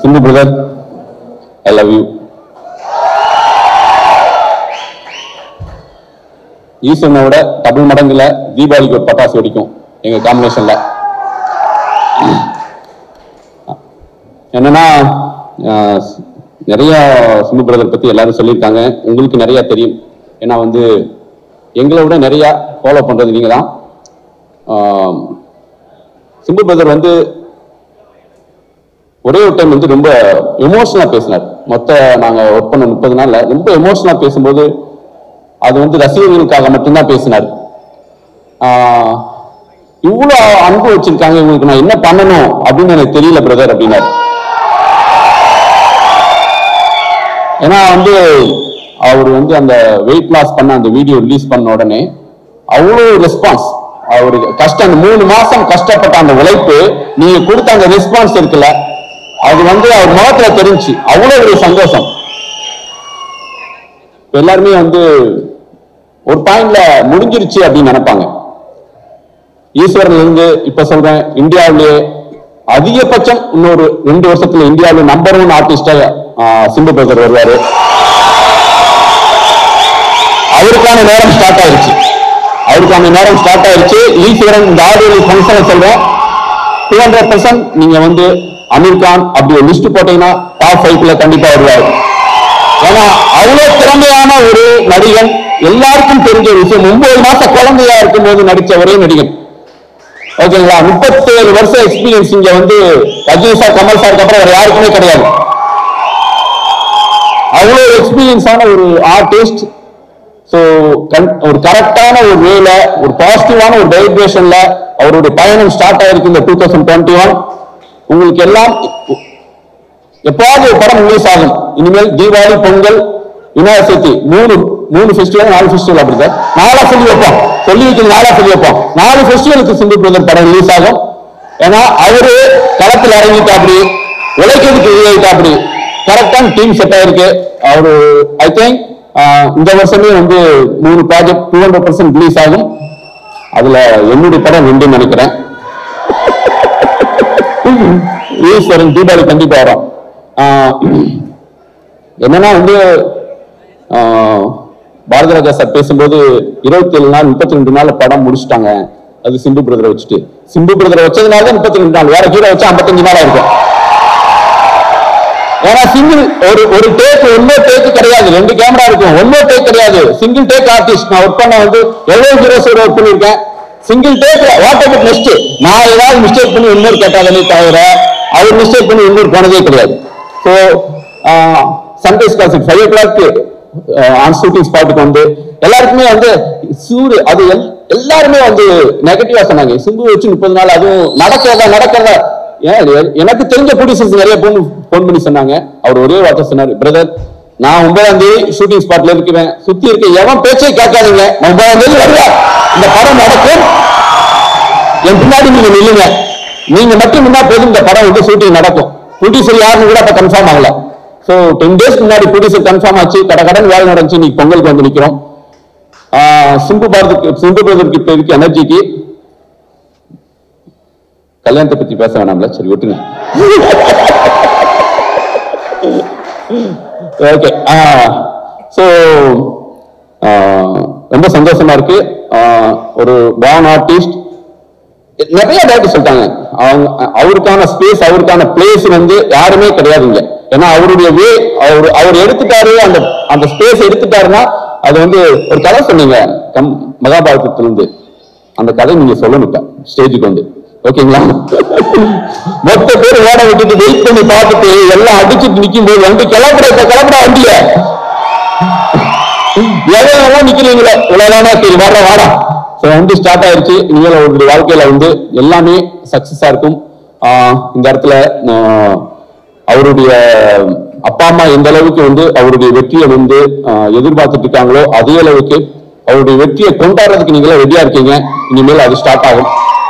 Simbu brother, I love you. ஈஸ்வரனோட double மடங்குல தீபாவளிக்கு ஒரு பட்டாசு வெடிக்கும் எங்க காம்பினேஷன்ல. என்னன்னா நிறைய சிம்பு பிரதர் பத்தி எல்லாரும் சொல்லியிருக்காங்க. உங்களுக்கு நிறைய தெரியும். ஏன்னா எங்களை விட நிறைய ஃபாலோ பண்றது நீங்க தான். சிம்பு பிரதர் ஒரே ஒரு டைம் ரொம்ப எமோஷனலா பேசினார். நாங்க ஒர்க் பண்ண 30 நாள்ல ரொம்ப எமோஷனலா பேசும்போது அது ரசிகர்களுக்காக மட்டும்தான் பேசினார். இவ்வளவு அன்பு வச்சிருக்காங்க, இவங்களுக்கு நான் என்ன பண்ணணும் அப்படின்னு எனக்கு தெரியல பிரதர் அப்படின்னாரு. ஏன்னா அவர் அந்த வெயிட் லாஸ் பண்ண அந்த வீடியோ ரிலீஸ் பண்ண உடனே அவ்வளவு ரெஸ்பான்ஸ். அவருக்கு கஷ்டம், அந்த 3 மாசம் கஷ்டப்பட்ட அந்த உழைப்பு, நீங்க கொடுத்த அந்த ரெஸ்பான்ஸ் இருக்குல்ல, அது அவர் முகத்துல தெரிஞ்சு அவ்வளவு ஒரு சந்தோஷம். எல்லாருமே ஒரு பாயிண்ட்ல முடிஞ்சிருச்சு அப்படின்னு நினைப்பாங்க. ஈஸ்வரன்ல இருந்து இப்ப சொல்றேன், இந்தியாவிலேயே அதிகபட்சம் இன்னொரு 2 வருஷத்துல இந்தியாவில நம்பர் 1 ஆர்டிஸ்டா சிம்பு பிரதர் வருவாரு. அவருக்கான நேரம் ஸ்டார்ட் ஆயிருச்சு. ஈஸ்வரன் இந்த ஆடியோ ஃபங்க்ஷனை சொல்றேன், 200% நீங்க அமீர் கான் அப்படி ஒரு லிஸ்ட் போட்டீங்கன்னா டாப் 5ல கண்டிப்பா வருவாரு. ஏன்னா அவ்வளவு திறமையான ஒரு நடிகன். எல்லாருக்கும் தெரிஞ்ச விஷயம், 9 மாசம் குழந்தையா இருக்கும் போது நடிச்ச ஒரே நடிகன். ஓகேங்களா? 37 வருஷம் எக்ஸ்பீரியன்ஸ் இங்க ரஜினி சார், கமல் சாருக்கு அப்புறம் வேற யாருக்குமே கிடையாது. அவ்வளவு எக்ஸ்பீரியன்ஸான ஒரு ஆர்டிஸ்ட். ஒரு கரெக்டான ஒரு வேல, ஒரு பாசிட்டிவான ஒரு வைப்ரேஷன்ல அவருடைய பயணம் ஸ்டார்ட் ஆயிருக்கு இந்த 2021. உங்களுக்கு எல்லாம் எப்பாவது ஒரு படம் ரிலீஸ் ஆகும். இனிமேல் தீபாவளி, பொங்கல், விநாயகர் சதுர்த்தி 3 ஃபெஸ்டிவல், 4 ஃபெஸ்டிவல் அப்படி சார் 4 சொல்லி வைப்போம். 4 ஃபெஸ்டிவலுக்கு சிம்பு பிரதர் படம் ரிலீஸ் ஆகும். ஏன்னா அவரு களத்தில் இறங்கிட்டாப்படி, உழைக்கிறதுக்கு இறங்கிட்டாப்படி, கரெக்டான டீம் செட் ஆயிருக்கு. அவரு ஐ திங்க் இந்த வருஷமே 3 ப்ராஜெக்ட் 200% ரிலீஸ் ஆகும். அதுல என்னுடைய படம் 2 நினைக்கிறேன். ஈஸ்வரன் தீபாவளி கண்டிப்பா வரும். என்னன்னா பாரதிராஜா சார் பேசும்போது 27 நாள் 32 நாள் படம் முடிச்சுட்டாங்க. அது சிம்பு பிரதரை வச்சுட்டு, சிம்பு பிரதரை வச்சதுனால 32 நாள், வேற ஹீரோ வச்சா 55 நாளா இருக்கும். ஏன்னா சிங்கிள் ஒரு டேக், ஒன்னோ டேக் கிடையாது, 2 கேமரா இருக்கும், ஒன்னோ டேக் கிடையாது, சிங்கிள் டேக் ஆர்டிஸ்ட். நான் ஒர்க் பண்ண எவ்வளவு ஹீரோஸோட ஒர்க் பண்ணிருக்கேன். Single take what about next, நான் ஏதாவது மிஸ்டேக் பண்ணி இன்னொரு கேட்டாலே தவிர அவர் மிஸ்டேக் பண்ணி இன்னொரு போனதே கிடையாது. So sunrise classic 5 o'clock on shooting ஸ்பாட்டுக்கு எல்லாருக்குமே சூடு. அது எல்லாருமே நெகட்டிவா சொன்னாங்க. சிம்பு வச்சு 30 நாள் அதுவும் நடக்கிறதா. எனக்கு தெரிஞ்ச ப்ரொடியூசர்ஸ் நிறைய போன் பண்ணி சொன்னாங்க. அவர் ஒரே வார்த்தை சொன்னாரு, பிரதர் நான் 9ஆம் தேதி ஷூட்டிங் ஸ்பாட்ல இருக்கிறேன், சுத்தி இருக்க எவன் பேச்சே கேட்காதீங்க, 9ஆம் தேதி வருவேன், இந்த படம் நடக்கும், என் பின்னாடி நீங்க நில்லுங்க, நீங்க மட்டும் முன்னா போதும், இந்த படம் ஷூட்டிங் நடக்கும். ப்ரொடியூசர் யாருன்னு கூட அப்ப கன்ஃபார்ம் ஆகல. ஸோ 10 days முன்னாடி ப்ரொடியூசர் கன்ஃபார்ம் ஆச்சு, கடன் வேலை நடந்துச்சு. இன்னைக்கு பொங்கலுக்கு நிக்கிறோம். சிம்பு பிரதருக்கு இப்ப இருக்க எனர்ஜிக்கு கல்யாணத்தை பத்தி பேச வேணாம்ல, சரி விட்டுங்க. ஓகே. ஸோ ரொம்ப சந்தோஷமா இருக்கு. ஒரு பான் ஆர்டிஸ்ட் நிறைய டேரக்டர் சொல்லிட்டாங்க, அவருக்கான ஸ்பேஸ், அவருக்கான பிளேஸ் யாருமே கிடையாதுங்க. ஏன்னா அவருடைய வே, அவர் எடுத்துட்டாரு, அந்த ஸ்பேஸ் எடுத்துட்டாருன்னா அது ஒரு கதை சொன்னீங்க மகாபாரதத்திலிருந்து, அந்த கதை நீங்க சொல்லணுக்கா ஸ்டேஜுக்கு ஓகேங்களா? மொத்த பேர் ஓட விட்டுட்டு வெயிட் பண்ணி பார்த்துட்டு எல்லாம் அடிச்சுட்டு நிற்கும் போது கிளம்புற வண்டிய எவ்வளவோ நிக்கிறீங்களே, இவ்வளவுதானே, சரி வாடா. வண்டி ஸ்டார்ட் ஆயிருச்சு. இனிமேல் அவருடைய வாழ்க்கையில எல்லாமே சக்சஸா இருக்கும். இந்த இடத்துல அவருடைய அப்பா அம்மா எந்த அளவுக்கு அவருடைய வெற்றியை எதிர்பார்த்துட்டு இருக்காங்களோ அதே அளவுக்கு அவருடைய வெற்றியை கொண்டாடுறதுக்கு நீங்களே ரெடியா இருக்கீங்க. இனிமேல் அது ஸ்டார்ட் ஆகும்.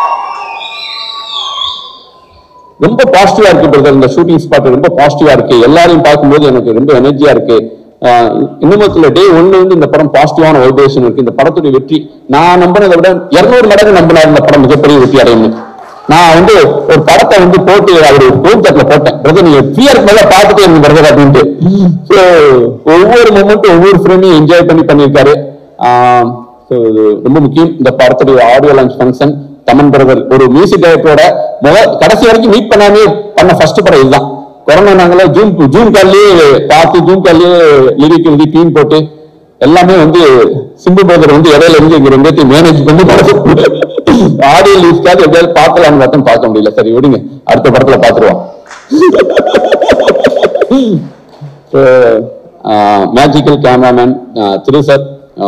ரொம்ப பாசிட்டிவா இருக்கு பிரதர். இந்த ஷூட்டிங் ஸ்பாட் ரொம்ப பாசிட்டிவா இருக்கு. எல்லாரையும் பார்க்கும்போது எனக்கு ரொம்ப எனர்ஜியா இருக்கு. இன்னுமத்துல டே 1 இந்த படம் பாசிட்டிவான வைப்ரேஷன் இருக்கு. இந்த படத்துடைய வெற்றி நான் நம்பினதை விட 200 மடங்கு நம்பினார் இந்த படம் மிகப்பெரிய வெற்றி அடையும். நான் வந்து ஒரு படத்தை வந்து போட்டு அவரு ரூம் தட்டில் போட்டேன், பிரதர் நீங்க ஃப்ரீயா மேல பார்த்துட்டே இருங்க பிரதர் அப்படின்ட்டு. ஸோ ஒவ்வொரு மூமெண்ட்டும் ஒவ்வொரு ஃப்ரேமையும் என்ஜாய் பண்ணியிருக்காரு. ரொம்ப முக்கியம் இந்த படத்துடைய audio launch function. Thaman brother ஒரு மியூசிக் டைரக்டரோட கடைசி வரைக்கும் மீட் பண்ணாமே பண்ண ஃபர்ஸ்ட் படம் இதுதான். கொரோனா நாங்களே ஜூன் காலிலேயே பார்த்து ஜூன் காலிலேயே லிரிக் எழுதி டீம் போட்டு எல்லாமே வந்து சிம்பு பிரதர் வந்து இடையில இருந்து இங்க ரெண்டு மேனேஜ் பண்ணி ஆடியோ லிஸ்டாக எப்படியாவது பார்க்கலாம்னு பார்த்தோம், பார்க்க முடியல. சரி விடுங்க, அடுத்த படத்துல பார்த்துருவோம். மேஜிக்கல் கேமராமேன் திரு சார்,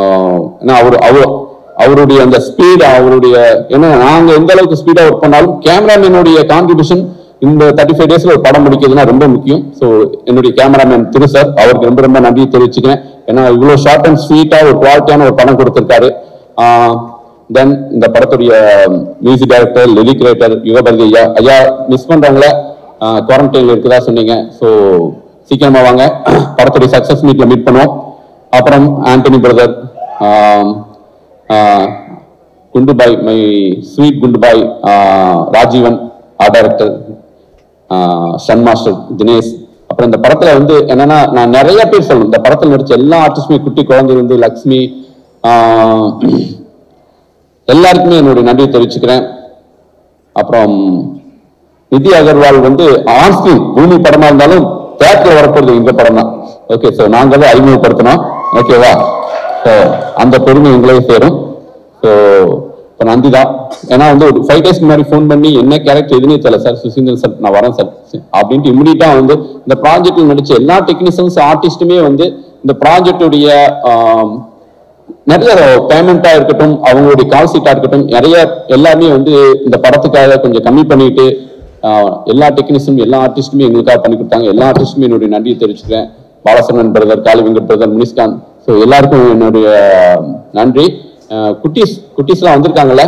அவருடைய அந்த ஸ்பீட், அவருடைய ஏன்னா நாங்க எந்த அளவுக்கு ஸ்பீடா ஒர்க் பண்ணாலும் கேமராமேனுடைய கான்ட்ரிபியூஷன் இந்த 35 டேஸ்ல ஒரு படம் முடிக்கிறதுனா ரொம்ப முக்கியம். ஸோ என்னுடைய கேமராமேன் திரு சார், அவருக்கு ரொம்ப ரொம்ப நன்றி தெரிவிச்சுக்கிறேன். ஏன்னா இவ்வளவு ஷார்ட் அண்ட் ஸ்வீட்டா ஒரு குவாலிட்டியான ஒரு படம் கொடுத்திருக்காரு. தென் இந்த படத்துடைய music director, lyric writer Yugabharathi ஐயா மிஸ் பண்றவங்கள குவாரண்டைன்ல இருக்குதா சொன்னீங்க. ஸோ சீக்கிரமா வாங்க, படத்துடைய சக்சஸ் மீட்ல மீட் பண்ணுவோம். அப்புறம் Antony brother, Gundubai, my sweet Gundubai, Rajeevan art director, சன் மாஸ்டர் தினேஷ். அப்புறம் இந்த படத்துல வந்து என்னன்னா நான் நிறைய பேர் சொல்லணும், இந்த படத்துல நடிச்ச எல்லா ஆர்டிஸ்டுமே, குட்டி குழந்தை வந்து லக்ஷ்மி, எல்லாருக்குமே என்னுடைய நன்றி தெரிவிச்சுக்கிறேன். அப்புறம் நிதி அகர்வால் வந்து ஆன்ஸ்கிரீன் பூமி படமா இருந்தாலும் தியேட்டர்ல வரப்போறது இந்த படம் தான். ஓகே, ஸோ நாங்களும் அறிமுகப்படுத்தணும். ஓகேவா? ஸோ அந்த பெருமை எங்களே சேரும். ஸோ இப்போ நன்றி தான். ஏன்னா வந்து ஒரு 5 days முன்னாடி ஃபோன் பண்ணி என்ன கேரக்டர் எதுனே தெரியல சார், சுசீந்திரன் சார் நான் வரேன் சார் அப்படின்ட்டு இமிடியட்டா வந்து இந்த ப்ராஜெக்ட்ல நடிச்ச எல்லா டெக்னீஷியன்ஸ் ஆர்டிஸ்டுமே வந்து இந்த ப்ராஜெக்டுடைய நிறைய பேமெண்டா இருக்கட்டும், அவங்களுடைய கால் சீட்டா இருக்கட்டும், நிறைய எல்லாருமே வந்து இந்த படத்துக்காக கொஞ்சம் கம்மி பண்ணிட்டு எல்லா டெக்னீஷியனும் எல்லா ஆர்டிஸ்டுமே எங்களுக்காக பண்ணி கொடுத்தாங்க. எல்லா ஆர்டிஸ்டுமே என்னுடைய நன்றியை தெரிவிச்சுக்கிறேன். Balasaran brother, Kaali Venkat brother, Muniskan, so எல்லாருக்கும் என்னுடைய நன்றி. குட்டீஸ்லாம் வந்திருக்காங்களா?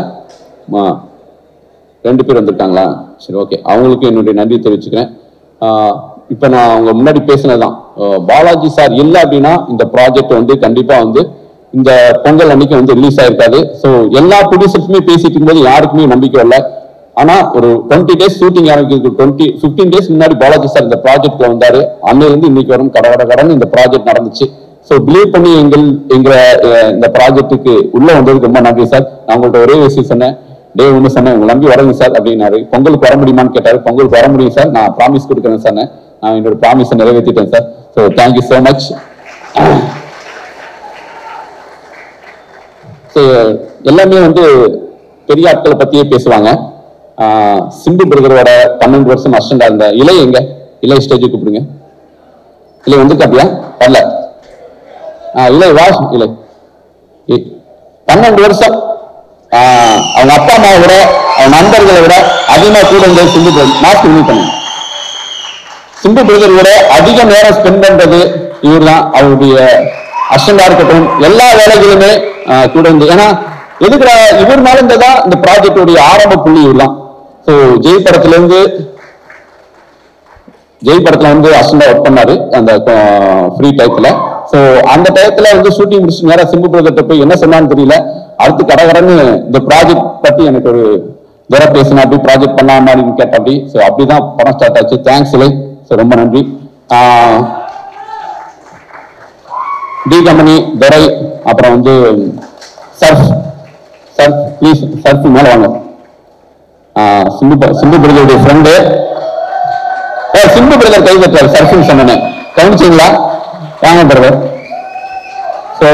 2 பேர் வந்திருக்காங்களா? சரி, ஓகே, அவங்களுக்கு என்னுடைய நன்றி தெரிவிச்சுக்கிறேன். இப்போ நான் அவங்க முன்னாடி பேசினதுதான், பாலாஜி சார் இல்லை அப்படின்னா இந்த ப்ராஜெக்ட் வந்து கண்டிப்பா வந்து இந்த பொங்கல் அன்னைக்கு வந்து ரிலீஸ் ஆயிருக்காது. ஸோ எல்லா ப்ரொடியூசர்ஸுமே பேசிட்டு இருக்கும்போது யாருக்குமே நம்பிக்கை இல்லை. ஆனா ஒரு 20 days ஷூட்டிங் ஆரம்பிக்கிறது 15 days முன்னாடி பாலாஜி சார் இந்த ப்ராஜெக்ட்ல வந்தாரு. அன்னையிலிருந்து இன்னைக்கு வரும் கடன் இந்த ப்ராஜெக்ட் நடந்துச்சு. ஸோ பிலீவ் பண்ணி எங்க இந்த ப்ராஜெக்டுக்கு உள்ள வந்ததுக்கு ரொம்ப நன்றி சார். நான் உங்கள்கிட்ட ஒரே விஷயம் சொன்னேன், ஒன்று சொன்னேன், உங்களை நம்பி வரங்க சார் அப்படின்னாரு. பொங்கலுக்கு வர முடியுமான்னு கேட்டாரு. பொங்கலுக்கு வர முடியும் சார், நான் ப்ராமிஸ் கொடுக்குறேன் சார். நான் என்னோட ப்ராமிஸை நிறைவேற்றிட்டேன் sir. So thank you so much. So எல்லாமே வந்து பெரிய ஆட்களை பத்தியே பேசுவாங்க. சிம்பு பிரதரோட 12 வருஷம் அசிஸ்டண்டா இருந்த இலை எங்க? இலை ஸ்டேஜுக்கு கூப்பிடுங்க. இலை வந்து காப்பியா வரல? இலை வா. இலை 12 வருஷம் அவங்க அப்பா அம்மாவை விட அவங்க நண்பர்களை விட அதிகமா கூட இருந்தது சிம்பு பிரதர். மாஸ்க் ரிமூவ் பண்ணுங்க. சிம்பு பிரதர் விட அதிக நேரம் ஸ்பெண்ட் பண்றது இவர் தான். அவருடைய அசிஸ்டண்டா இருக்கட்டும், எல்லா வேலைகளுமே கூட இருந்து. ஏன்னா எதுக்குற இவர்னால இருந்ததான் இந்த ப்ராஜெக்டுடைய ஆரம்ப புள்ளி இவர்தான். ஸோ ஜெய் படத்துல வந்து அசிஸ்டண்டா ஒர்க் பண்ணாரு அந்த ஃப்ரீ டைத்துல. ஸோ அந்த டயத்துல வந்து ஷூட்டிங் முடிச்சு நேரம் சிம்பு பிரதர்கிட்ட போய் என்ன சொன்னான்னு தெரியல, அடுத்து கடகடன்னு இந்த ப்ராஜெக்ட் பத்தி எனக்கு ஒரு தூரம் பேசினா, அப்படி ப்ராஜெக்ட் பண்ணாம அப்படின்னு கேட்ட அப்படி. ஸோ அப்படிதான் படம் ஸ்டார்ட் ஆச்சு. தேங்க்ஸ் இலை. ஸோ ரொம்ப நன்றி. டி கம்பெனி துரை, அப்புறம் வந்து சர்ஃப் ப்ளீஸ் சர்ஃப் மேல வாங்க. சிம்பு பிரதருடைய ஃப்ரெண்டு சிம்பு பிரதர் கை தட்டுறாரு சர்ஃப்னு சொன்னேன், கவனிச்சிங்களா? வாங்க பிரதர். ஸோ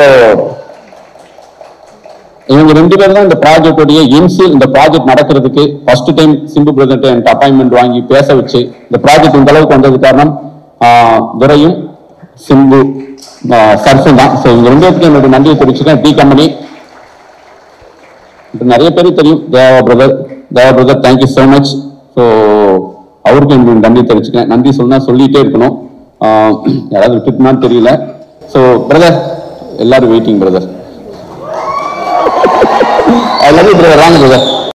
இவங்க 2 பேர் தான் இந்த ப்ராஜெக்டுடைய இன்சியல். இந்த ப்ராஜெக்ட் நடக்கிறதுக்கு ஃபர்ஸ்ட் டைம் சிம்பு பிரதர்கிட்ட எனக்கு அப்பாயின்மெண்ட் வாங்கி பேச வச்சு இந்த ப்ராஜெக்ட் இந்த அளவுக்கு வந்தது காரணம் துரையும் சிம்பு சர்ஃபும் தான். ஸோ இவங்க 2 பேருக்கு என்னுடைய நன்றியை தெரிவிச்சுக்கேன். டி கம்பெனி நிறைய பேருக்கு தெரியும். Deva brother thank you so much. So அவருக்கும் என்னுடைய நன்றி தெரிவிச்சுக்கேன். நன்றி சொன்னா சொல்லிட்டே இருக்கணும், யாராவது விட்டுட்டுமான்னு தெரியல. ஸோ பிரதர் எல்லாரும் waiting brother. I love you brother. வாங்க பிரதர்.